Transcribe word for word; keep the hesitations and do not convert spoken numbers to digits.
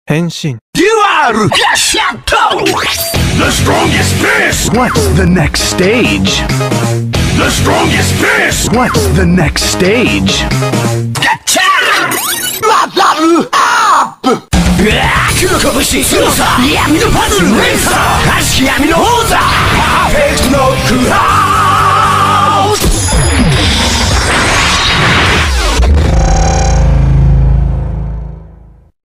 Henshin. You are the strongest fist. What's the next stage? The strongest fist. What's the next stage? Level up. 黒こぶし強さ闇のパズル連鎖悪しき闇の王座パーフェクトのクラ